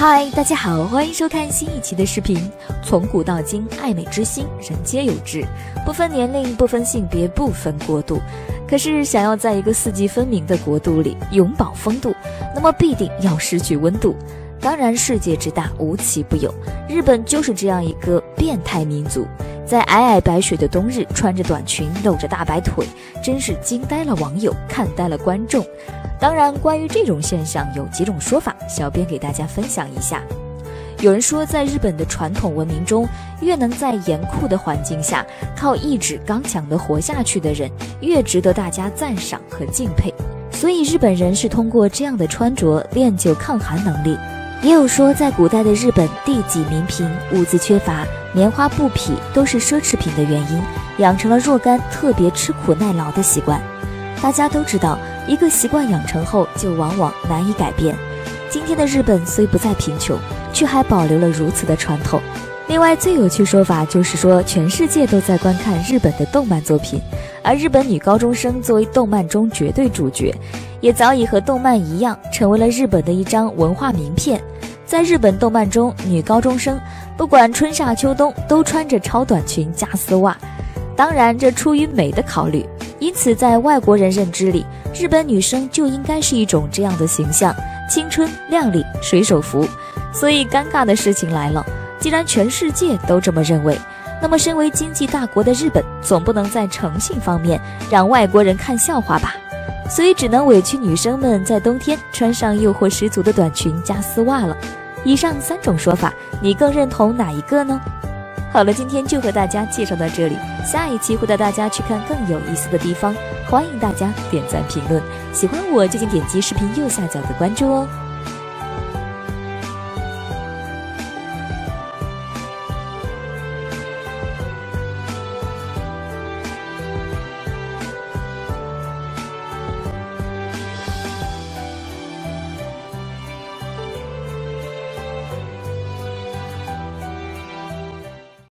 嗨，大家好，欢迎收看新一期的视频。从古到今，爱美之心，人皆有之，不分年龄，不分性别，不分国度。可是，想要在一个四季分明的国度里永葆风度，那么必定要失去温度。当然，世界之大，无奇不有。日本就是这样一个变态民族，在皑皑白雪的冬日，穿着短裙，露着大白腿，真是惊呆了网友，看呆了观众。当然，关于这种现象有几种说法，小编给大家分享一下。有人说，在日本的传统文明中，越能在严酷的环境下靠意志刚强地活下去的人，越值得大家赞赏和敬佩。所以日本人是通过这样的穿着练就抗寒能力。也有说，在古代的日本，地瘠民贫，物资缺乏，棉花布匹都是奢侈品的原因，养成了若干特别吃苦耐劳的习惯。大家都知道，一个习惯养成后就往往难以改变。今天的日本虽不再贫穷，却还保留了如此的传统。另外，最有趣说法就是说，全世界都在观看日本的动漫作品，而日本女高中生作为动漫中绝对主角，也早已和动漫一样，成为了日本的一张文化名片。在日本动漫中，女高中生不管春夏秋冬都穿着超短裙加丝袜，当然这出于美的考虑。因此在外国人认知里，日本女生就应该是一种这样的形象，青春靓丽水手服。所以尴尬的事情来了，既然全世界都这么认为，那么身为经济大国的日本总不能在诚信方面让外国人看笑话吧，所以只能委屈女生们在冬天穿上诱惑十足的短裙加丝袜了。以上3种说法，你更认同哪一个呢？好了，今天就和大家介绍到这里，下一期会带大家去看更有意思的地方，欢迎大家点赞评论，喜欢我就请点击视频右下角的关注哦。